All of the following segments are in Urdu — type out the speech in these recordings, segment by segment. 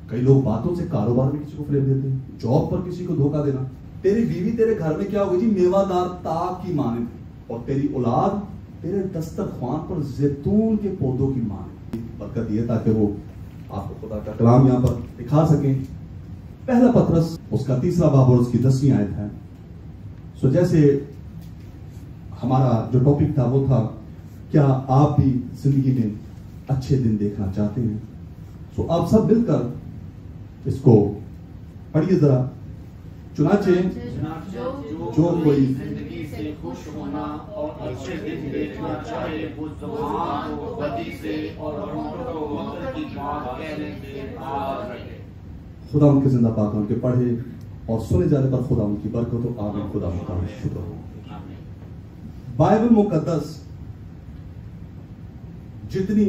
کئی لوگ باتوں سے کاروبار میں کسی کو فریب دیتے ہیں, جاب پر کسی کو دھوکہ دینا. تیری بیوی تیرے گھر میں کیا ہوگی جی, میوہ دار تاک کی مانند, اور تیری اولاد تیرے دسترخوان پر زیتون کے پودوں کی مانند. برکت یہ تاکہ وہ آپ کو خدا کا کلام یہاں پر دکھا سکیں. پہلا پطرس اس کا 3 باب اور اس کی 10 آیت ہے. سو جیسے ہمارا جو ٹاپک تھا وہ تھا کیا آپ بھی زندگی میں اچھے دن دیکھنا چاہتے ہیں. سو آپ سب مل کر اس کو پڑھیے ذرا. چنانچہ جو کوئی زندگی سے خوش ہونا اور اچھے دن دیکھنا چاہے وہ زبان کو بدی سے اور ہونٹوں کو منکر کی بات کہنے سے باز رکھے. خدا ان کے زندہ پاک ان کے پڑھے اور سنے جانے پر خدا ان کی برکت ہو. آمین. خدا ان کا شکر ہو. بائبل مقدس جتنی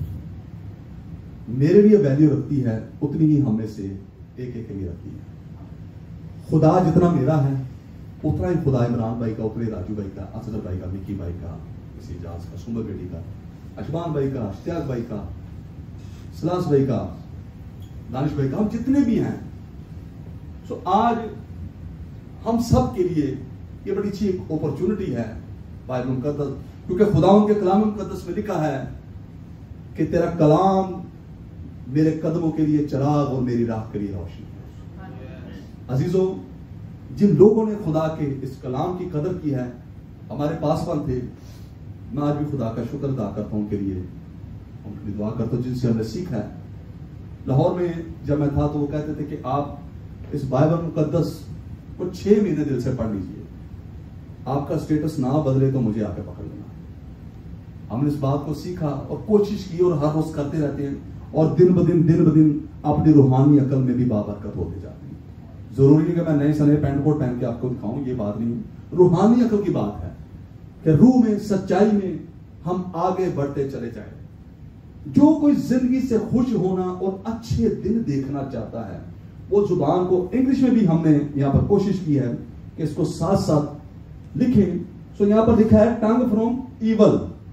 میرے لیے ویلیو رکھتی ہے اتنی ہی ہم میں سے ایک ایک کے لیے رکھتی ہے. خدا جتنا میرا ہے اتنا ہی خدا عمران بھائی کا, اتنے راجو بھائی کا, اصغر بھائی کا, مکی بھائی کا, کسی اجاز کا, سمر بیٹی کا, اشبان بھائی کا, اشتیاق بھائی کا, سلاس بھائی کا, دانش بھائی کا, ہم جتنے بھی ہیں. سو آج ہم سب کے لیے یہ بڑی اچھی ایک اپرچونٹی ہے بائبل مقدس, کیونکہ خدا ان کے کلام مقدس میں لکھا ہے کہ تیرا کلام میرے قدموں کے لیے چراغ اور میری راہ کے لیے روشنی. عزیزوں, جن لوگوں نے خدا کے اس کلام کی قدر کی ہے ہمارے پاس پاس تھے, میں آج بھی خدا کا شکر ادا کرتا ہوں ان کے لیے, ان کے لیے دعا کرتا ہوں جن سے ہم نے سیکھا ہے. لاہور میں جب میں تھا تو وہ کہتے تھے کہ آپ اس بائبل مقدس کو 6 مہینے دل سے پڑھ لیجئے, آپ کا اسٹیٹس نہ بدلے تو مجھے آ کے پکڑ لینا. ہم نے اس بات کو سیکھا اور کوشش کی اور ہر روز کرتے رہتے ہیں, اور دن بدن اپنی روحانی عقل میں بھی بابرکت ہوتے جاتے ہیں. ضروری نہیں کہ میں نئے سنے پینٹ کوٹ پہن کے آپ کو دکھاؤں, یہ بات نہیں. روحانی عقل کی بات ہے کہ روح میں, سچائی میں ہم آگے بڑھتے چلے جائیں. جو کوئی زندگی سے خوش ہونا اور اچھے دن دیکھنا چاہتا ہے وہ زبان کو انگلش میں بھی ہم نے یہاں پر کوشش کی ہے کہ اس کو ساتھ ساتھ لکھیں. سو یہاں پر لکھا ہے ٹنگ فروم ایول.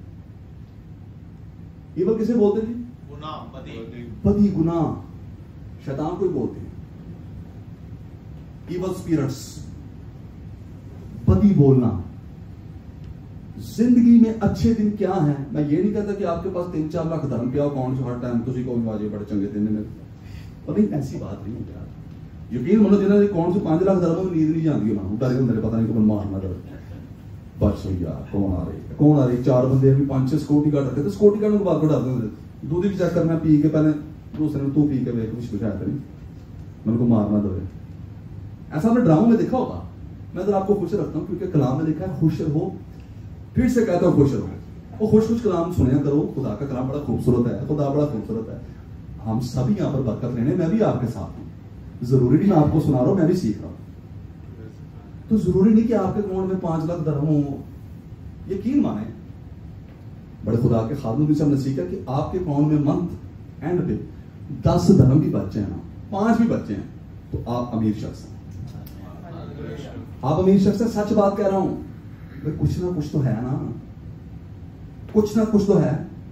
ایول کسے بولتے ہیں؟ بدی, گناہ, شیطان کو ہی بولتے ہیں. ایول اسپرٹس, بدی بولنا. زندگی میں اچھے دن کیا ہیں؟ میں یہ نہیں کہتا کہ آپ کے پاس 3-4 لاکھ درہم پیا اکاؤنٹ سے ہر ٹائم کسی کو بھی واجب بڑے چنگے دن میں, اور نہیں ایسی بات نہیں ہوتی. یقین منو جنہوں نے اکاؤنٹ سے 5 لاکھ درہم میں نیند نہیں جاتی ہے, اٹھا رہے میرے پتہ نہیں کون مارنا کر بس یار کون آ رہی 4 بندے بھی 5-6 سکورٹی گارڈ رکھے تھے. سکورٹی گارڈ کو بات کو ڈرتے ہوتے, دودھ بھی چیک کرنا پی کے پہلے دوسرے نے تو پی کے کچھ دکھایا تھا نہیں میں کو مارنا دے. ایسا ہم نے ڈراموں میں دیکھا ہوگا. میں ذرا آپ کو خوش رکھتا ہوں کیونکہ کلام میں لکھا ہے خوش رہو. پھر سے کہتا ہوں خوش رہو. وہ خوش کلام سنیا کرو. خدا کا کلام بڑا خوبصورت ہے, خدا بڑا خوبصورت ہے. ہم سب یہاں پر برکت لینے, میں بھی آپ کے ساتھ ہوں. ضروری نہیں میں آپ کو سنا رہا ہوں, میں بھی سیکھ رہا ہوں. تو ضروری نہیں کہ آپ کے اکاؤنٹ میں 5 لاکھ درہم ہو. یقین مانیں, بڑے خدا کے خادموں سے ہم نے سیکھا کہ آپ کے اکاؤنٹ میں منتھ اینڈ پہ 10 درہم بھی بچے ہیں نا, 5 بھی بچے ہیں, تو آپ امیر شخص ہیں. آپ امیر شخص ہیں. سچ بات کہہ رہا ہوں. کچھ نہ کچھ تو ہے نا, کچھ نہ کچھ تو ہے.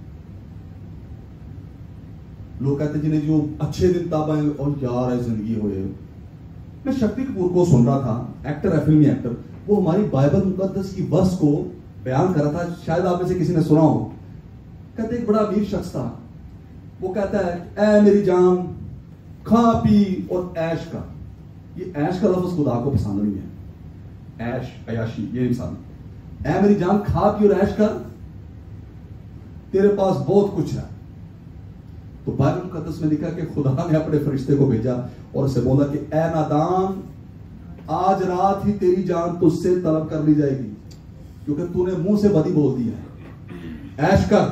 لوگ کہتے ہیں جنہیں جو اچھے دن تب آئے اور یار ہے زندگی ہوئے. میں شکتی کپور کو سن رہا تھا, ایکٹر ہے, فلمی ایکٹر. وہ ہماری بائبل مقدس کی ورس کو بیان کر رہا تھا, شاید آپ میں سے کسی نے سنا ہو. کہتے ایک بڑا امیر شخص تھا, وہ کہتا ہے اے میری جان کھا پی اور عیش کر. یہ عیش کا لفظ خدا کو پسند نہیں ہے. عیش عیاشی یہ انسان. اے میری جان کھا پی اور عیش کر, تیرے پاس بہت کچھ ہے. تو بائبل مقدس میں لکھا کہ خدا نے اپنے فرشتے کو بھیجا اور اسے بولا کہ اے نادان, آج رات ہی تیری جان تجھ سے طلب کر لی جائے گی کیونکہ تو نے منہ سے بدی بول دی ہے. عیش کر.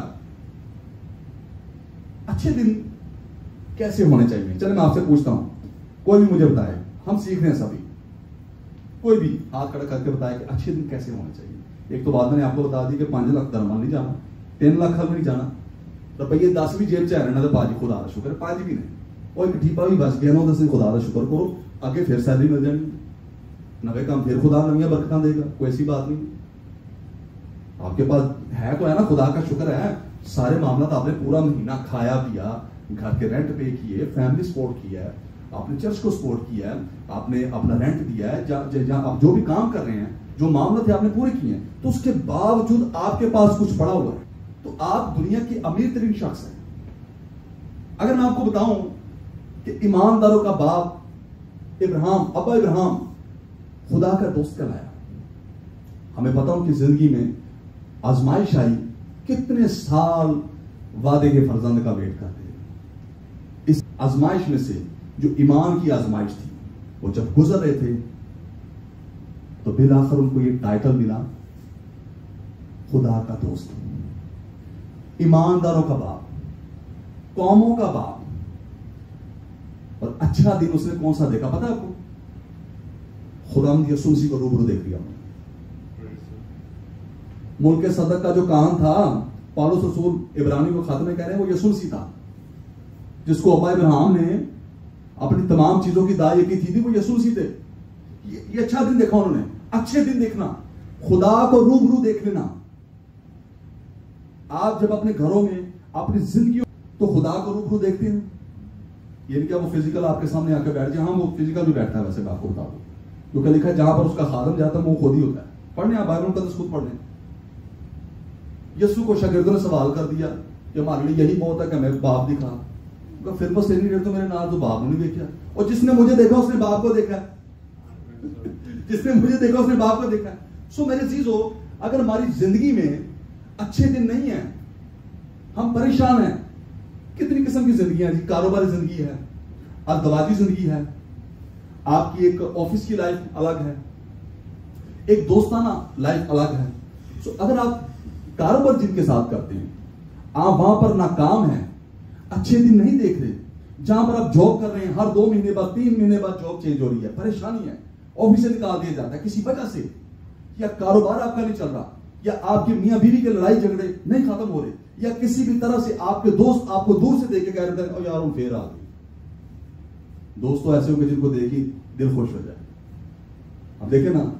اچھے دن کیسے ہونے چاہیے؟ چلے میں آپ سے پوچھتا ہوں, کوئی بھی مجھے بتائے, ہم سیکھ رہے ہیں سبھی, کوئی بھی ہاتھ کھڑا کر کے بتائے کہ اچھے دن کیسے ہونے چاہیے. ایک تو بات میں نے آپ کو بتا دی کہ 5 لاکھ درہم نہیں جانا, 3 لاکھ میں نہیں جانا, روپیے 10 بھی جیب چاہ رہے نا تو باجی خدا کا شکر 5 بھی نہیں, اور ایک ٹھیپا بھی بچ گیا نا, تو خدا کا شکر کرو, آگے پھر سیلری مل جانی, نوے کام پھر خدا نویاں برکتاں دے گا. کوئی ایسی بات نہیں. آپ کے پاس ہے تو ہے نا, خدا کا شکر ہے. سارے معاملات آپ نے پورا مہینہ کھایا پیا, گھر کے رینٹ پے کیے، فیملی سپورٹ کیا ہے، آپ نے چرچ کو سپورٹ کیا ہے، آپ نے اپنا رینٹ دیا ہے، جہاں آپ جو بھی کام کر رہے ہیں، جو معاملات ہیں آپ نے پورے کیے ہیں، تو اس کے باوجود آپ کے پاس کچھ پڑا ہوا ہے، تو آپ دنیا کی امیر ترین شخص ہیں۔ اگر میں آپ کو بتاؤں کہ ایمانداروں کا باپ ابراہیم، ابا ابراہیم خدا کا دوست کہلایا، ہمیں پتا ہو کہ زندگی میں آزمائش آئی، کتنے سال وعدے کے فرزند کا ویٹ کرتے ہیں۔ اس آزمائش میں سے جو ایمان کی آزمائش تھی، وہ جب گزر رہے تھے تو بالآخر ان کو یہ ٹائٹل ملا، خدا کا دوست، ایمانداروں کا باپ، قوموں کا باپ۔ اور اچھا دن اس نے کون سا دیکھا پتا آپ کو؟ خداوند یسوع مسیح کو روبرو دیکھ لیا۔ ملک صدق کا جو کام تھا، پالوس رسول عبرانی کو خط میں کہہ رہے ہیں، وہ یسوع مسیح تھا، جس کو ابا ابراہیم نے اپنی تمام چیزوں کی دعائیں کی تھی، وہ یسوع مسیح تھے۔ یہ اچھا دن دیکھا انہوں نے، اچھے دن دیکھنا، خدا کو روبرو دیکھ لینا۔ آپ جب اپنے گھروں میں اپنی زندگی تو خدا کو روبرو دیکھتے ہیں، یہ کیا وہ فزیکل آپ کے سامنے آ کے بیٹھ جائے؟ ہاں وہ فزیکل بھی بیٹھتا ہے، ویسے میں آپ کو بتا دوں، کیونکہ لکھا ہے جہاں پر اس کا خادم جاتا ہے وہ خود ہی ہوتا ہے۔ پڑھنے آپ بائبل مقدس خود پڑھ لیں۔ یسوع کو شاگردوں نے سوال کر دیا کہ ہمارے لیے یہی بہت ہے کہ ہمیں باپ دکھا، پھر بس اتنی دیر تو میرے نال تو باپ نے دیکھا، اور جس نے مجھے دیکھا اس نے باپ کو دیکھا، جس نے مجھے دیکھا اس نے باپ کو دیکھا۔ سو میرے عزیزو، اگر ہماری زندگی میں اچھے دن نہیں ہیں، ہم پریشان ہیں، کتنی قسم کی زندگی ہے جی، کاروباری زندگی ہے، ازدواجی زندگی ہے، آپ کی ایک آفس کی لائف الگ ہے، ایک دوستانہ لائف الگ ہے۔ سو اگر آپ کاروبار جن کے ساتھ کرتے ہیں، آپ وہاں پر ناکام ہیں، اچھے دن نہیں دیکھ رہے، جہاں پر آپ جاب کر رہے ہیں، ہر 2 مہینے بعد 3 مہینے بعد جاب چینج ہو رہی ہے، پریشانی ہے، آفس سے نکال دیا جاتا ہے کسی وجہ سے، یا کاروبار آپ کا نہیں چل رہا، یا آپ کے میاں بیوی کے لڑائی جھگڑے نہیں ختم ہو رہے، یا کسی بھی طرح سے آپ کے دوست آپ کو دور سے دیکھ کے کہہ رہے ہیں یار ہم پھر آ گئے۔ دوست تو ایسے ہوں گے جن کو دیکھی دل خوش ہو جائے۔ اب دیکھیں نا،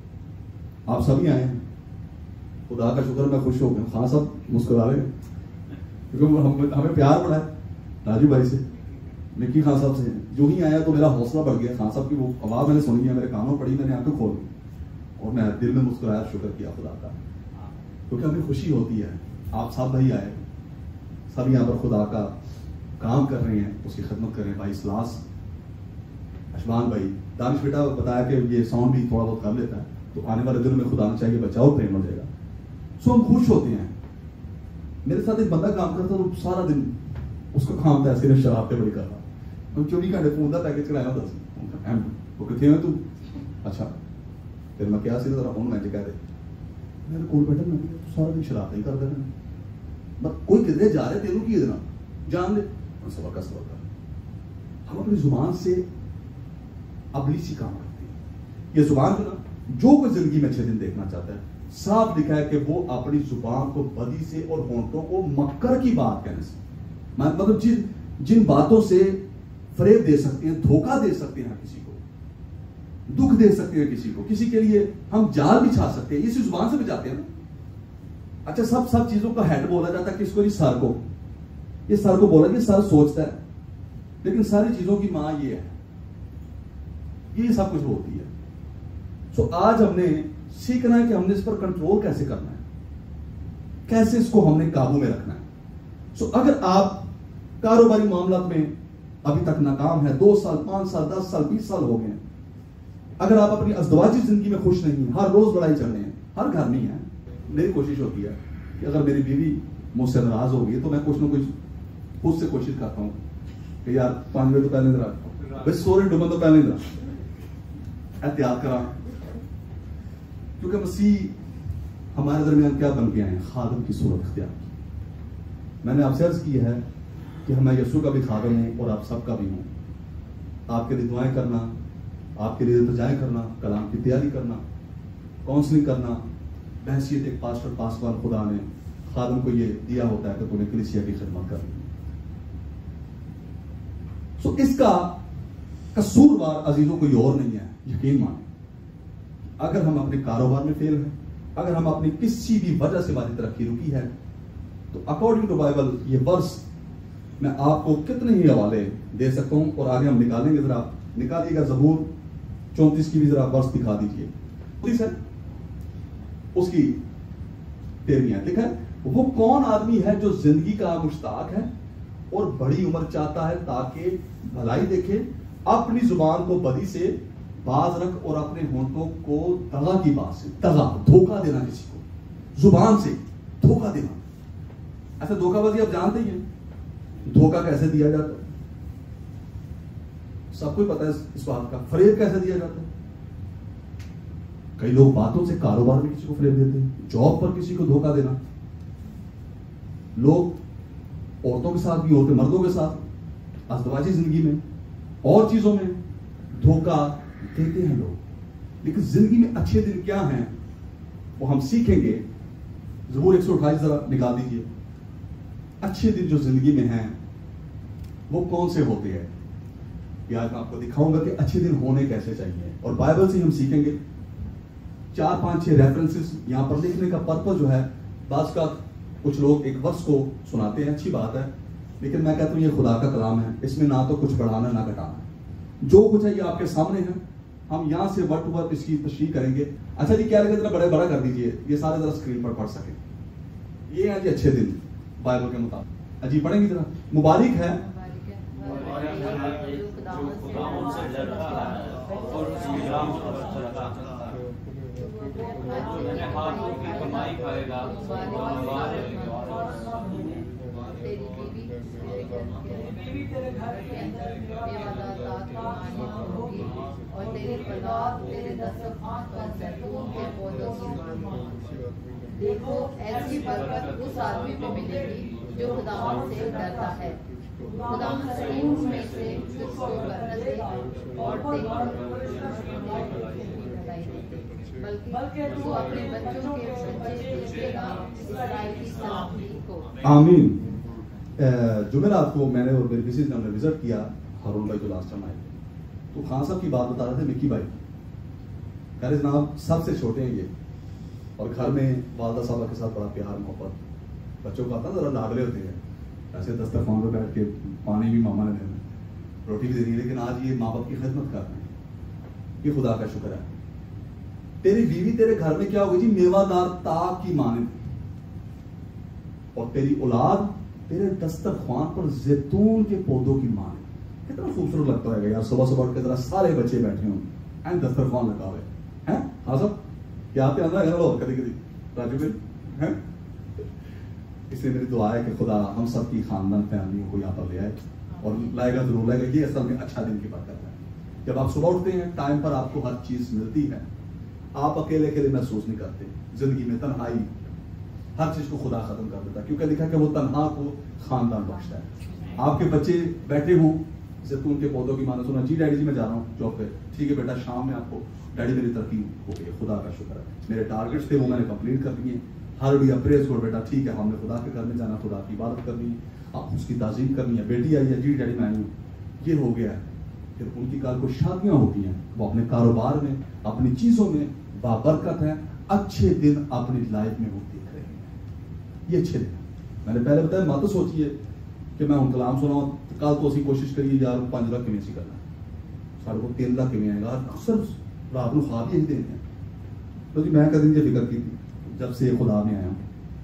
آپ سبھی آئے ہیں، خدا کا شکر میں خوش ہو گیا، خان صاحب مسکرا رہے ہیں کیونکہ ہمیں پیار پڑا ہے راجو بھائی سے، مکی خان صاحب سے، جو ہی آیا تو میرا حوصلہ بڑھ گیا۔ خان صاحب کی وہ آواز میں نے سنی ہے، میرے کانوں پڑی، میں نے آنکھیں کھول لی اور میں دل میں مسکرایا، شکر کیا خدا کا، کیونکہ ہمیں خوشی ہوتی ہے آپ سب بھائی آئے، سب یہاں پر خدا کا کام کر رہے ہیں، اس کی خدمت کر رہے ہیں۔ بھائی سلاس، اشمان بھائی، دانش بیٹا بتایا کہ یہ ساؤنڈ بھی تھوڑا بہت کر لیتا ہے، تو آنے والے دنوں میں خدا نے چاہیے بچہ اور ٹرین ہو جائے گا۔ سو ہم خوش ہوتے ہیں۔ میرے ساتھ ایک بندہ کام کرتا تو سارا دن اس کا کام تھا صرف شراب پہ بڑی کرنا، 24 گھنٹے فون کا پیکج چلایا ہوتا سی، وہ کتنے میں تو اچھا، پھر میں کیا سی ذرا فون میں کہہ رہے میرے کول بیٹھا، میں سارا دن شراب ہی کر دے رہے، کوئی کدھر جا رہے تیروں کی ادنا جان دے سبق کا سبق کا۔ ہم اپنی زبان سے ابلیسی کام کرتے ہیں۔ یہ زبان جو نا، جو کوئی زندگی میں اچھے دن دیکھنا چاہتا ہے، صاف لکھا ہے کہ وہ اپنی زبان کو بدی سے اور ہونٹوں کو مکر کی بات کہنے سے، مطلب جن باتوں سے فریب دے سکتے ہیں، دھوکہ دے سکتے ہیں کسی کو، دکھ دے سکتے ہیں کسی کو، کسی کے لیے ہم جال بچھا سکتے ہیں، اسی زبان سے بچاتے ہیں نا۔ اچھا سب چیزوں کا ہیڈ بولا جاتا ہے کس کو؟ یہ سر کو، یہ سر کو بولا، یہ سر سوچتا ہے، لیکن ساری چیزوں کی ماں یہ ہے، یہ سب کچھ ہوتی ہے۔ سو آج ہم نے سیکھنا ہے کہ ہم نے اس پر کنٹرول کیسے کرنا ہے، کیسے اس کو ہم نے قابو میں رکھنا ہے۔ سو اگر آپ کاروباری معاملات میں ابھی تک ناکام ہے، 2 سال 5 سال 10 سال 20 سال ہو گئے ہیں، اگر آپ اپنی ازدواجی زندگی میں خوش نہیں ہیں، ہر روز لڑائی چل رہے ہیں، ہر گھر میں ہے، میری کوشش ہوتی ہے کہ اگر میری بیوی مجھ سے ناراض ہوگی تو میں کچھ نہ کچھ خود سے کوشش کرتا ہوں کہ یار 5 منٹ تو پہلے ذرا بس سورے ڈوبن تو پہلے ذرا احتیاط کرا، کیونکہ مسیح ہمارے درمیان کیا بن گیا ہے؟ خادم کی صورت اختیار کی۔ میں نے آپ سے عرض کی ہے کہ میں یسوع کا بھی خادم ہوں اور آپ سب کا بھی ہوں۔ آپ کے لیے دعائیں کرنا، آپ کے لیے التجائیں کرنا، کلام کی تیاری کرنا، کاؤنسلنگ کرنا، بحیثیت ایک پاسٹر پاسوان خدا نے خادم کو یہ دیا ہوتا ہے کہ تمہیں کلیسیا کی خدمت کرنی۔ سو اس کا قصوروار عزیزوں کوئی اور نہیں ہے، یقین مانیں۔ اگر ہم اپنے کاروبار میں فیل ہیں، اگر ہم اپنی کسی بھی وجہ سے ہماری ترقی رکی ہے، تو اکارڈنگ ٹو بائبل یہ ورس میں آپ کو کتنے ہی حوالے دے سکتا ہوں اور آگے ہم نکالیں گے. ذرا نکالیے گا زبور 34 کی بھی ذرا ورس دکھا دیجیے سر. اس کی 13 لکھا ہے وہ کون آدمی ہے جو زندگی کا مشتاق ہے اور بڑی عمر چاہتا ہے تاکہ بھلائی دیکھے. اپنی زبان کو بدی سے باز رکھ اور اپنے ہونٹوں کو دغا کی بات سے, دغا دھوکہ دینا, کسی کو زبان سے دھوکہ دینا. ایسا دھوکہ بازی آپ جانتے ہی ہیں دھوکہ کیسے دیا جاتا ہے, سب کو پتا ہے اس بات کا. فریب کیسے دیا جاتا ہے, کئی لوگ باتوں سے کاروبار میں کسی کو فریب دیتے ہیں, جاب پر کسی کو دھوکہ دینا. لوگ عورتوں کے ساتھ بھی, عورتیں مردوں کے ساتھ, ازدواجی زندگی میں اور چیزوں میں دھوکہ دیتے ہیں لوگ. لیکن زندگی میں اچھے دن کیا ہیں وہ ہم سیکھیں گے. زبور 128 ذرا نکال دیجیے. اچھے دن جو زندگی میں ہیں وہ کون سے ہوتے ہیں, یہ آج میں آپ کو دکھاؤں گا کہ اچھے دن ہونے کیسے چاہیے. اور بائبل سے ہم سیکھیں گے. 4-5-6 ریفرنسز یہاں پر لکھنے کا پرپس جو ہے, بعض کا کچھ لوگ ایک ورس کو سناتے ہیں, اچھی بات ہے, لیکن میں کہتا ہوں یہ خدا کا کلام ہے, اس میں نہ تو کچھ بڑھانا نہ گھٹانا, جو کچھ ہے یہ آپ کے سامنے ہے. ہم یہاں سے ورڈ ٹو ورڈ اس کی تشریح کریں گے. اچھا جی کیا لگے ذرا بڑا کر دیجئے, یہ سارے ذرا اسکرین پر پڑھ سکیں. یہ ہے جی اچھے دن بائبل کے مطابق. جی پڑھیں گے ذرا. مبارک ہے دیکھو ایسی برکت اس آدمی کو ملے گی جو خداوند سے ڈرتا ہے. خداوند سکون میں سے اس کو برکت دے اور بلکہ وہ اپنے بچوں کے بچے دیکھے گا اسرائیل کی سلامتی کو. آمین. جمعرات کو میں نے اور میری کسی نے وزٹ کیا ہارون بھائی جو لاسٹ ٹائم آئے, تو خان صاحب کی بات بتا رہے تھے, مکی بھائی کہہ رہے جناب سب سے چھوٹے ہیں یہ, اور گھر میں والدہ صاحبہ کے ساتھ بڑا پیار محبت, بچوں کو آتا ذرا لاڈلے ہوتے ہیں, ایسے دسترخوان پہ بیٹھ کے پانی بھی ماما نے دینا, روٹی بھی دینی, لیکن آج یہ ماں باپ کی خدمت کر رہے ہیں. یہ خدا کا شکر ہے. تیری بیوی تیرے گھر میں کیا ہوگی جی, میوہ دار تاک کی مانند, اور تیری اولاد تیرے دسترخوان پر زیتون کے پودوں کی مانند. کتنا خوبصورت لگتا ہے یار, صبح صبح اٹھ کے ذرا سارے بچے بیٹھے ہوں اینڈ دسترخوان لگا ہوئے ہیں. ہاں صاحب کیا آتے ہیں نا کبھی کبھی راجو بھائی. اس لیے میری دعا ہے کہ خدا ہم سب کی خاندان فیملیوں کو یہاں پر لے آئے, اور لائے گا ضرور لائے گا. یہ اصل میں اچھا دن کی برکت ہے. جب آپ صبح اٹھتے ہیں ٹائم پر آپ کو ہر چیز ملتی ہے, آپ اکیلے اکیلے محسوس نہیں کرتے. زندگی میں تنہائی ہر چیز کو خدا ختم کر دیتا ہے, کیونکہ لکھا کہ وہ تنہا کو خاندان بخشتا ہے. آپ کے بچے بیٹھے ہوں زیتون کے پودوں کی مانند, سنا جی ڈیڈی جی میں جا رہا ہوں جاب پہ, ٹھیک ہے بیٹا شام میں آپ کو, ڈیڈی میری ترقی ہو گئی, خدا کا شکر ہے, میرے ٹارگیٹس تھے وہ میں نے کمپلیٹ کر دیے. ہر ڈے پریز کر بیٹا, ٹھیک ہے ہم نے خدا کے گھر میں جانا, خدا کی عبادت کرنی, آپ اس کی تعظیم کرنی ہے. بیٹی آئی ہے, جی ڈیڈی میں آئی ہوں, یہ ہو گیا ہے. پھر ان کی کل کو شادیاں ہوتی ہیں, وہ اپنے کاروبار میں اپنی چیزوں میں بابرکت ہیں. اچھے دن اپنی لائف میں وہ دیکھ رہے ہیں. یہ اچھے دن میں نے پہلے بتایا, مت سوچیے کہ میں ان کلام سنا ہوں کل تو اسی کوشش کریے یار 5 لاکھ کمی سی کرنا, سارے کو 3 لاکھ کمی آئے گا. اکثر رات کو خواب یہی دیتے ہیں. تو جی میں کدی یہ فکر کی تھی جب سے خدا میں آیا ہوں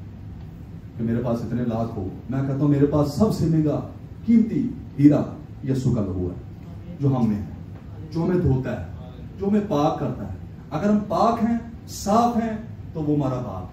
کہ میرے پاس اتنے لاکھ ہو. میں کہتا ہوں میرے پاس سب سے مہنگا قیمتی ہیرا یسوع کا لہو ہے, جو ہم میں ہے, جو ہمیں دھوتا ہے, جو ہمیں پاک کرتا ہے. اگر ہم پاک ہیں, صاف ہیں, تو وہ ہمارا باپ ہے.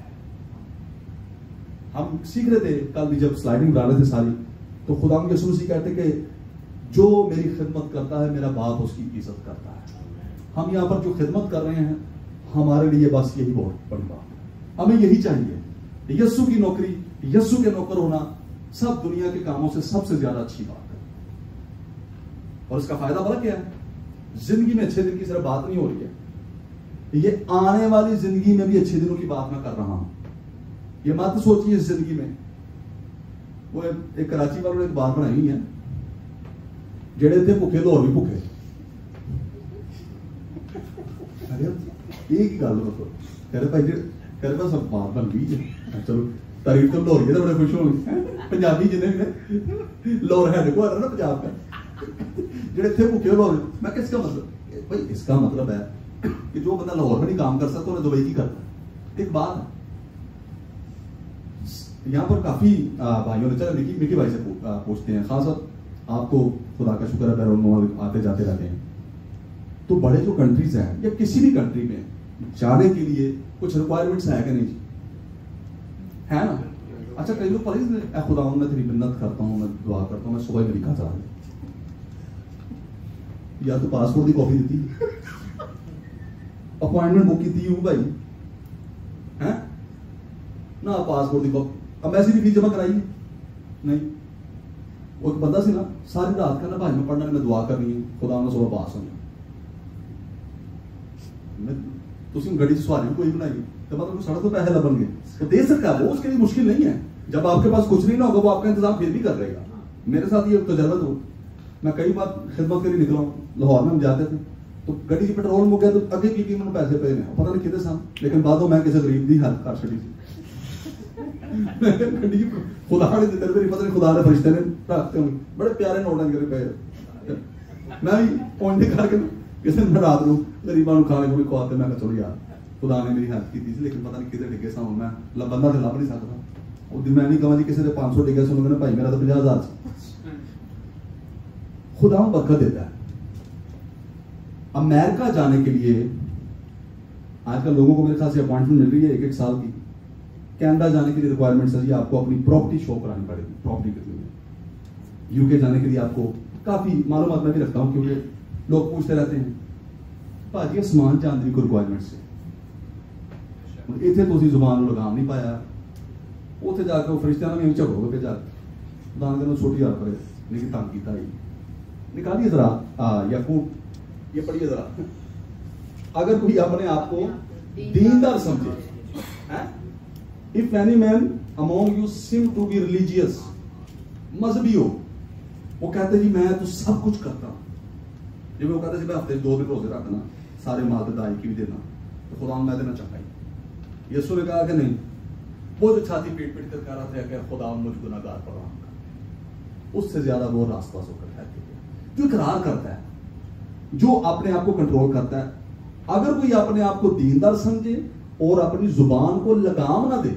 ہم سیکھ رہے تھے کل بھی جب سلائڈنگ ڈال رہے تھے ساری, تو خدا ہم یسوع مسیح کہتے کہ جو میری خدمت کرتا ہے میرا باپ اس کی عزت کرتا ہے. ہم یہاں پر جو خدمت کر رہے ہیں ہمارے لیے بس یہی بہت بڑی بات ہے. ہمیں یہی چاہیے. یسوع کی نوکری, یسوع کے نوکر ہونا سب دنیا کے کاموں سے سب سے زیادہ اچھی بات ہے. اور اس کا فائدہ بڑا کیا ہے, زندگی میں اچھے دن کی صرف بات نہیں ہو رہی ہے, یہ آنے والی زندگی میں بھی اچھے دنوں کی بات میں کر رہا ہوں. یہ مت سوچیے اس زندگی میں. وہ ایک کراچی والوں نے ایک بات بنائی ہوئی ہے, جڑے تھے بھوکے تو اور بھی بھوکے. ایک ہی گل کہہ رہے بھائی کہہ رہے بس بات بن گئی ہے, چلو तारीफ तो लाहौर के बड़े खुश होंगे पंजाबी जिन्हें भी लाहौर हेडक्वार्टर ना पंजाब का जो इतने भूखे लाहौर मैं किसका मतलब भाई इसका मतलब है कि जो बंदा लाहौर में नहीं काम कर सकता उन्हें दुबई की करता है। एक बात है यहाँ पर काफी भाइयों ने चलो मिकी भाई से पूछते हैं, खास आपको खुदा का शुक्र है बैरून मुल्क आते जाते रहते हैं, तो बड़े जो कंट्रीज हैं या किसी भी कंट्री में जाने के लिए कुछ रिक्वायरमेंट्स है कि नहीं है ना? अच्छा कई लोग पढ़े खुदा मैं तेरी मिन्नत करता हूँ, मैं दुआ करता हूँ, मैं सुबह अमेरिका जा रहा हूँ, या तो पासपोर्ट की कॉपी दी अपॉइंटमेंट बुक की हूँ भाई है ना, पासपोर्ट की कॉपी अम्बेसी की फीस जमा कराई नहीं, वो एक बंदा सी ना सारी रात कहना भाई मैं पढ़ना मैं दुआ करनी है खुदा ने सुबह पास होना तुम गड्डी सवारी कोई बनाई तो मतलब सड़क तो पैसे लबन गए तो दे सकता है वो, उसके लिए मुश्किल नहीं है। जब आपके पास कुछ नहीं ना होगा वो आपका इंतजाम फिर भी कर लेगा। मेरे साथ ये तजर्बा तो मैं कई बार खिदमत के लिए निकला हूँ, लाहौर में हम जाते थे तो गड्डी पेट्रोल मुक गया तो अगे की मैंने पैसे पे पता नहीं कितने सन, लेकिन बाद मैं किसी गरीब की हेल्प कर छड़ी गड्डी खुदा ने दिते मेरी पता नहीं खुदा ने फरिश्ते ने रखते होंगे बड़े प्यारे नोट करे पे मैं भी पॉइंट करके किसी ने रात को गरीबों खाने को खुआते मैं चलो यार खुदा ने मेरी हेल्प की थी, लेकिन पता नहीं कितने डिगे सा मैं बंदा तो लभ नहीं सकता उस दिन मैं नहीं कहूँ जी किसी ने 500 डिगे सुन भाई मेरा तो 50,000 खुदा बरकत देता है। अमेरिका जाने के लिए आजकल लोगों को मेरे ख्याल से अपॉइंटमेंट मिल रही है 1-1 साल की। कनाडा जाने के लिए रिक्वायरमेंट्स है जी आपको अपनी प्रॉपर्टी शो करानी पड़ेगी, प्रॉपर्टी के लिए। यूके जाने के लिए आपको काफी मालूमात मैं भी रखता हूँ क्योंकि लोग पूछते रहते हैं भाजी समान चांदी को रिक्वायरमेंट्स है इतने तो जुबान लगाम नहीं पाया उसे जाकर फरिश्तियां में झगड़ोगे पे जाकर दान करना छोटी यार पर लेकिन तंग किया ही निकालिए जरा याकूब ये पढ़िए जरा। अगर कोई अपने आप को दीनदार समझे, if any man among you seem to be religious, मजहबी हो, वो कहते जी मैं तो सब कुछ करता हूं, जब वो कहते मैं हफ्ते 2 दिन रोजे रखना सारे माल दाई की भी देना तो खुदा मैं देना चाहता ही। यीशु ने कहा कि नहीं, वो जो छाती पीट पीट कर कह रहा था कि खुदा मुझ गुनाहगार पर रहम कर, उससे ज्यादा वो रास्ता होकर है जो इकरार करता है, जो अपने आप को कंट्रोल करता है। अगर कोई अपने आप को दीनदार समझे और अपनी जुबान को लगाम ना दे,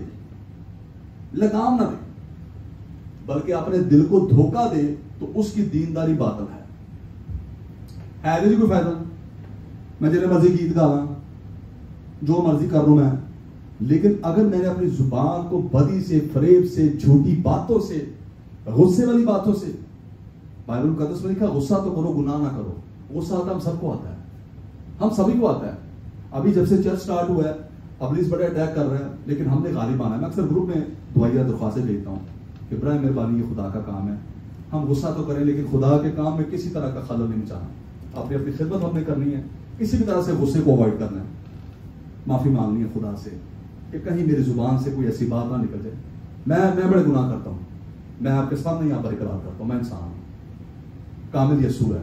बल्कि अपने दिल को धोखा दे तो उसकी दीनदारी बातिल है जी कोई फायदा। मैं जिन्हें मर्जी गीत गा रहा, जो मर्जी कर लूं मैं, लेकिन अगर मैंने अपनी जुबान को बदी से, फरेब से, झूठी बातों से, गुस्से वाली बातों से, बाइबल मुकद्दस में लिखा गुस्सा तो करो गुनाह ना करो। गुस्सा आता हम सबको आता है, हम सभी को आता है। अभी जब से चर्च स्टार्ट हुआ है अबलीस बड़े अटैक कर रहे हैं, लेकिन हमने गालिब आना है। मैं अक्सर ग्रुप में दुआइया दरख्वास्तें भेजता हूँ कि इब्राहिम मेहरबानी ये खुदा का काम है, हम गुस्सा तो करें लेकिन खुदा के काम में किसी तरह का खलल नहीं चाहना। अपनी अपनी खिदमत हमने करनी है, किसी भी तरह से गुस्से को अवॉइड करना है, माफी मांगनी है खुदा से कि कहीं मेरी जुबान से कोई ऐसी बात ना निकल जाए। मैं बड़े गुनाह करता हूँ, मैं आपके सामने यहाँ पर इकरार करता हूँ, मैं इंसान हूँ, कामिल यीशु है,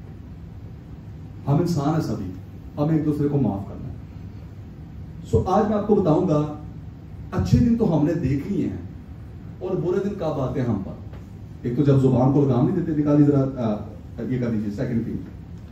हम इंसान है सभी, हमें एक दूसरे को माफ करना है। सो आज मैं आपको बताऊंगा अच्छे दिन तो हमने देख लिए हैं और बुरे दिन कब आते हैं हम पर। एक तो जब जुबान को लगाम नहीं देते, निकाली जरा ये कर दीजिए सेकंड थिंग।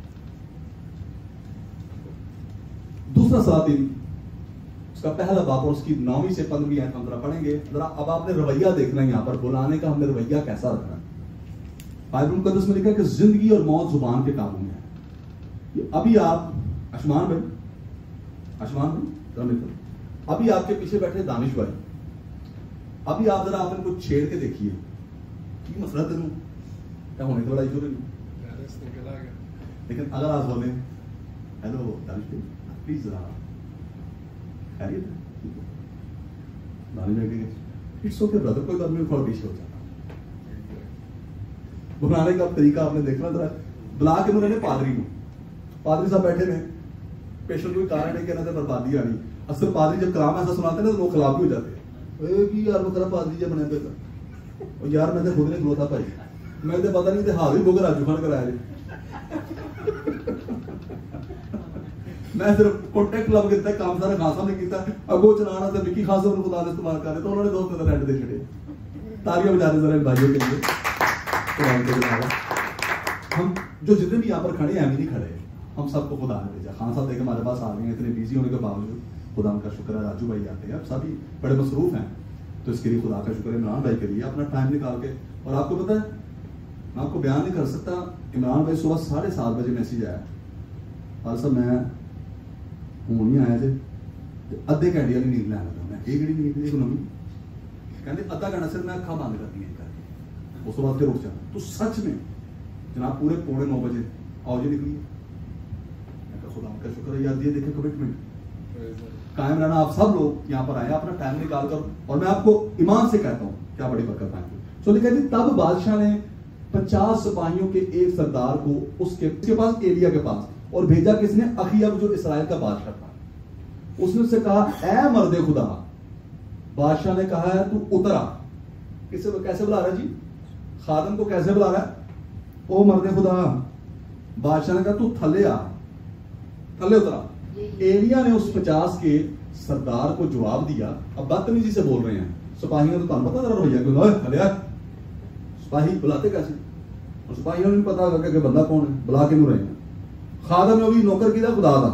दूसरा सलातीन उसका पहला बाप और उसकी 9वीं से 15वीं आयत हम जरा पढ़ेंगे। जरा अब आपने रवैया देखना है, यहाँ पर बुलाने का हमने रवैया कैसा रखना है। बाइबल मुकद्दस में लिखा है कि जिंदगी और मौत जुबान के काबू में है। अभी आप आसमान में अभी आपके पीछे बैठे दानिश भाई, अभी आप जरा आपने कुछ छेड़ के देखिए कि मसला तेन क्या होने की लड़ाई शुरू नहीं, लेकिन अगर आप बोले हेलो दानिश भाई प्लीज जरा खैरियत है, दानिश भाई इट्स ओके ब्रदर, कोई बात नहीं, थोड़ा पीछे हो जाता। बुलाने का तरीका आपने देखना जरा, बुला के उन्होंने पादरी साहब बैठे में पेशेंट कोई कारण है कहना बर्बादी आनी। अक्सर पादरी जब कलाम ऐसा सुनाते हैं तो लोग खिलाफ भी हो जाते हैं, यार वो तेरा पादरी जब बने पे और यार मैं तो खुद ने खलोता भाई, मैं तो पता नहीं हाल ही बोगर राजू खान कराया میں صرف کانٹیکٹ لب کیتا کام سارا خان صاحب نے کیتا اگوں چلانا سے وکی خان صاحب خدا نے استعمال کرے تو انہوں نے 2 دن رینٹ دے چھڑے تالیاں بجا رہے ذرا بھائیوں کے لیے قرآن کے علاوہ ہم جو جتنے بھی یہاں پر کھڑے ہیں ہم ہی نہیں کھڑے ہم سب کو خدا نے بھیجا خان صاحب دیکھ ہمارے پاس آ گئے ہیں اتنے بیزی ہونے کے باوجود خدا ان کا شکر ہے راجو بھائی آتے ہیں اب سبھی بڑے مصروف ہیں تو اس کے لیے خدا کا شکر ہے عمران بھائی کے لیے اپنا ٹائم نکال کے اور آپ کو پتہ ہے میں آپ کو بیان نہیں کر سکتا عمران بھائی صبح 7:30 بجے میسیج آیا اور صاحب میں ہوں نہیں آیا جی ادھے گھنٹے والی نیند لینا تھا میں یہ گھڑی نیند ایک نمی کہتے آدھا گھنٹہ صرف میں اکھا بند کرتی ہیں کر کے اس کے بعد پھر اٹھ جانا تو سچ میں جناب پورے 9:15 بجے آؤ جی نکلیے میں کہا خدا کا شکر ہے یاد یہ دیکھیں کمٹمنٹ قائم رہنا آپ سب لوگ یہاں پر آئے اپنا ٹائم نکال کر اور میں آپ کو ایمان سے کہتا ہوں کیا بڑی برکت آئیں گی سو لکھا جی تب بادشاہ نے 50 سپاہیوں کے ایک سردار کو اس کے پاس ایلیا کے پاس اور بھیجا کس نے اخیب جو اسرائیل کا بادشاہ تھا اس نے سے کہا اے مرد خدا بادشاہ نے کہا ہے تو اترا کیسے بلا رہا ہے جی خادم کو کیسے بلا رہا ہے او مرد خدا بادشاہ نے کہا تو تھلے آ تھلے اترا ایلیا نے اس 50 کے سردار کو جواب دیا اب بدتمیزی سے بول رہے ہیں سپاہیوں تو تمہیں پتا ذرا رویہ کیوں تھلے آ سپاہی بلاتے کیسے اور سپاہیوں نے پتا لگا کہ بندہ کون ہے بلا کے نہیں رہے ہیں خادم نے بھی نوکر کی خدا دا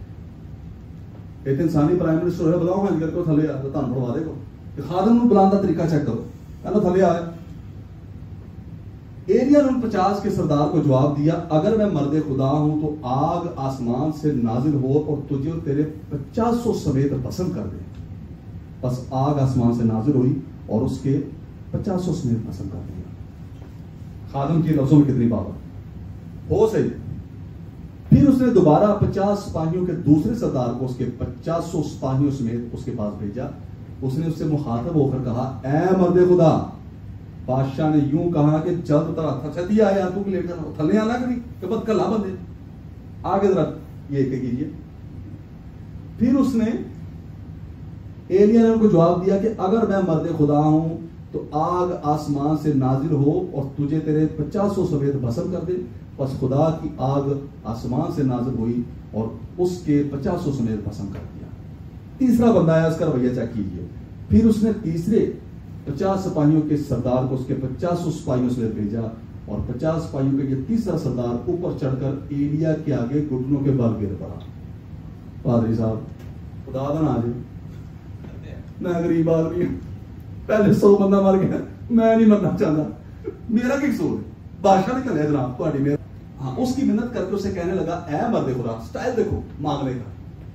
ایک انسانی پرائم منسٹر ہے بلاؤ ہاں کر کو تھلے آ تو تم بڑھوا دے گا کہ خادم نو بلان دا طریقہ چیک کرو کہنا تھلے آئے ایلیا نے ان 50 کے سردار کو جواب دیا اگر میں مرد خدا ہوں تو آگ آسمان سے نازل ہو اور تجھے اور تیرے 500 سمیت پسند کر دے بس آگ آسمان سے نازل ہوئی اور اس کے 500 سمیت پسند کر دیا خادم کی لفظوں میں کتنی بابت ہو صحیح پھر اس نے دوبارہ 50 سپاہیوں کے دوسرے سردار کو اس کے 500 سپاہیوں سمیت اس کے پاس بھیجا اس نے اس سے مخاطب ہو کر کہا اے مرد خدا بادشاہ نے یوں کہا کہ جلد اترا چھتی آیا تو لیٹ کرنا تھلے آنا کری کہ بد کلا بندے آگے ذرا یہ کیجیے پھر اس نے ایلیا نے ان کو جواب دیا کہ اگر میں مرد خدا ہوں تو آگ آسمان سے نازل ہو اور تجھے تیرے 500 سمیت بھسم کر دے بس خدا کی آگ آسمان سے نازل ہوئی اور اس کے 500 سمیت بھسم کر دیا تیسرا بندہ ہے اس کا رویہ چیک کیجیے پھر اس نے تیسرے 50 سپاہیوں کے سردار کو اس کے 500 سپاہیوں سے بھیجا اور 50 سپاہیوں کے یہ تیسرا سردار اوپر چڑھ کر ایلیا کے آگے گھٹنوں کے بل گر پڑا پادری صاحب خدا دا نام جی میں غریب آدمی ہوں پہلے 100 بندہ مر گیا میں نہیں مرنا چاہتا میرا کی قصور ہے بادشاہ نے کہا جناب تہاڈی میرا ہاں اس کی منت کر کے اسے کہنے لگا اے مرد خدا سٹائل دیکھو مانگنے کا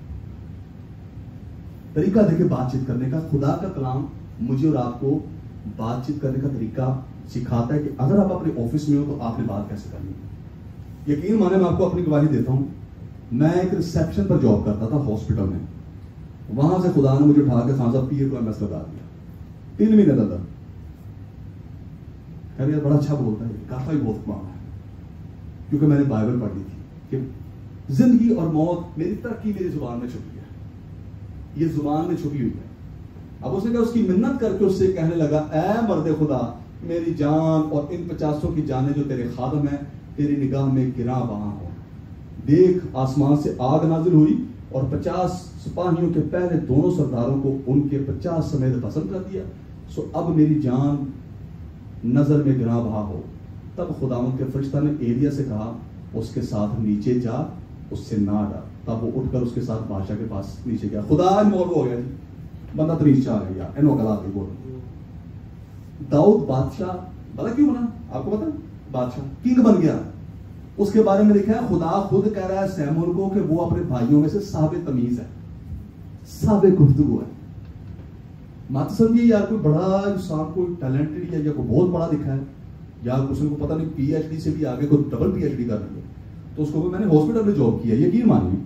طریقہ دیکھے بات چیت کرنے کا خدا کا کلام مجھے اور آپ کو بات چیت کرنے کا طریقہ سکھاتا ہے کہ اگر آپ اپنے آفس میں ہو تو آپ نے بات کیسے کرنی ہے یقین مانے میں آپ کو اپنی گواہی دیتا ہوں میں ایک ریسیپشن پر جاب کرتا تھا ہاسپٹل میں وہاں سے خدا نے مجھے اٹھا کے خان صاحب پیر کو ایم ایس لگا دیا 3 مہینے تھا خیر یار بڑا اچھا بولتا ہے کافی بہت کام ہے کیونکہ میں نے بائبل پڑھی تھی کہ زندگی اور موت میری ترقی میری زبان میں چھپی ہے یہ زبان میں چھپی ہوئی ہے اب اس نے کہا اس کی منت کر کے اس سے کہنے لگا اے مرد خدا میری جان اور ان 50 کی جانیں جو تیرے خادم ہیں تیری نگاہ میں گراں وہاں ہو دیکھ آسمان سے آگ نازل ہوئی اور 50 سپاہیوں کے پہلے دونوں سرداروں کو ان کے 50 سمیت پسند کر دیا سو اب میری جان نظر میں گراں وہاں ہو تب خداوند کے فرشتہ نے ایلیا سے کہا اس کے ساتھ نیچے جا اس سے نہ ڈر تب وہ اٹھ کر اس کے ساتھ بادشاہ کے پاس نیچے گیا خدا انوالو ہو گیا جی بندہ تریش چاہ گیا انو کلا دی بول داؤد بادشاہ بلا کیوں بنا آپ کو پتا بادشاہ کنگ بن گیا اس کے بارے میں لکھا ہے خدا خود کہہ رہا ہے سیمول کو کہ وہ اپنے بھائیوں میں سے صاحب تمیز ہے صاحب گفتگو ہے مت سمجھیے یار کوئی بڑا انسان کوئی ٹیلنٹڈ ہے یا کوئی بہت بڑا دکھا ہے یا کسی کو پتہ نہیں پی ایچ ڈی سے بھی آگے کوئی ڈبل پی ایچ ڈی کر رہی ہے تو اس کو میں نے ہاسپٹل میں جاب کیا یقین مانیے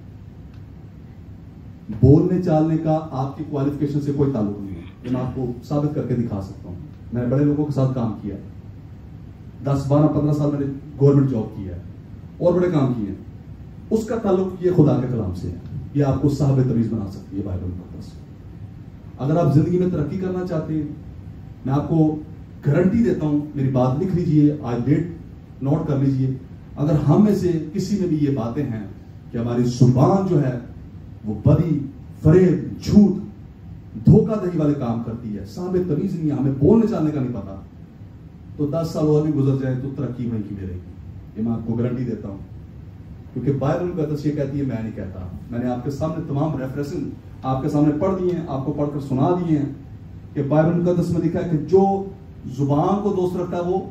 بولنے چالنے کا آپ کی کوالیفکیشن سے کوئی تعلق نہیں ہے یہ میں آپ کو ثابت کر کے دکھا سکتا ہوں میں نے بڑے لوگوں کے ساتھ کام کیا 10 12 15 سال میں نے گورنمنٹ جاب کیا ہے اور بڑے کام کیے ہیں اس کا تعلق یہ خدا کے کلام سے ہے یہ آپ کو صاحب تمیز بنا سکتی ہے بائبل مقدس اگر آپ زندگی میں ترقی کرنا چاہتے ہیں میں آپ کو گارنٹی دیتا ہوں میری بات لکھ لیجئے آج ڈیٹ نوٹ کر لیجئے اگر ہم میں سے کسی میں بھی یہ باتیں ہیں کہ ہماری زبان جو ہے وہ بدی، فریب، جھوٹ، دھوکہ دہی والے کام کرتی ہے. صاحب تمیز نہیں ہے، ہمیں بولنے چالنے کا نہیں پتا. تو 10 سال اور بھی گزر جائے تو ترقی وہیں کی ملے گی، یہ میں آپ کو گارنٹی دیتا ہوں. کیونکہ بائبل المقدس یہ کہتی ہے، میں نہیں کہتا. میں نے آپ کے سامنے تمام ریفرنسز آپ کے سامنے پڑھ دیے ہیں، آپ کو پڑھ کر سنا دیے ہیں کہ بائبل المقدس میں لکھا ہے کہ جو زبان کو دوست رکھتا ہے وہ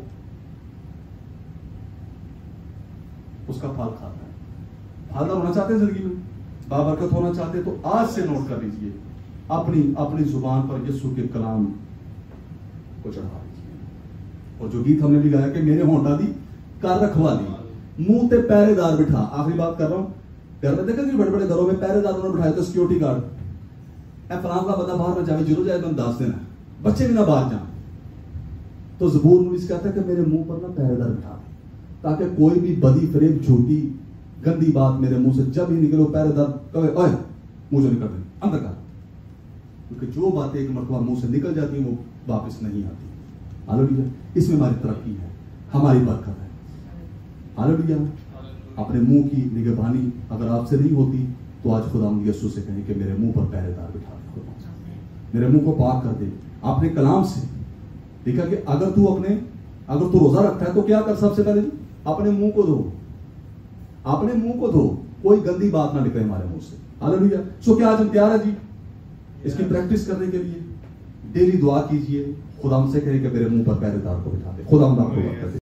اس کا پھل کھاتا ہے. پھلدار ہونا چاہتے ہیں زندگی میں، بابرکت ہونا چاہتے ہیں، تو آج سے نوٹ کر لیجئے، اپنی زبان پر یسوع کے کلام کو چڑھا لیجئے. اور جو گیت ہم نے بھی گایا کہ میرے ہونٹا دی کر رکھوالی، منہ تے پہرے دار بٹھا. آخری بات کر رہا ہوں، گھر میں دیکھا کہ بڑے بڑے گھروں میں پہرے دار انہوں نے بٹھائے تو سیکورٹی گارڈ، اے فلاں کا بندہ باہر نہ جائے، جرو جائے تو انداز دینا، بچے بھی نہ باہر جائیں. تو زبور نویس کہتا ہے کہ میرے منہ پر نہ پہرے دار بٹھا، تاکہ کوئی بھی بدی، فریب، جھوٹی، گندی بات میرے منہ سے جب ہی نکلو پہرے دار کہے اوئے منہ سے نکل دیں اندر کر. کیونکہ جو باتیں ایک مرتبہ منہ سے نکل جاتی ہیں وہ واپس نہیں آتی. ہاللیلویا. اس میں ہماری ترقی ہے، ہماری برکت ہے. ہاللیلویا. اپنے منہ کی نگہبانی اگر آپ سے نہیں ہوتی تو آج خدا یسوع سے کہیں کہ میرے منہ پر پہرے دار بٹھا دے، میرے منہ کو پاک کر دے اپنے کلام سے. دیکھا کہ اگر تو روزہ رکھتا ہے تو کیا کر، سب سے پہلے اپنے منہ کو دھو، اپنے منہ کو دھو، کوئی گندی بات نہ نکلے ہمارے منہ سے. ہاللیلویا. سو کیا آج ہم تیار ہے جی اس کی پریکٹس کرنے کے لیے؟ ڈیلی دعا کیجئے، خدا ہم سے کہے کہ میرے منہ پر پہرے دار کو بٹھا دے. خدا ہم آپ کو برکت دے.